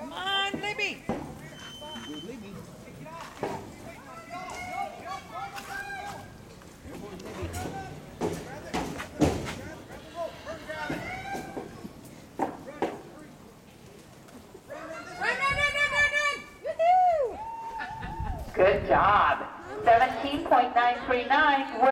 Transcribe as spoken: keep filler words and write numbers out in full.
Come on, Libby. Good, Libby. There goes Libby. Good job. seventeen point nine three nine.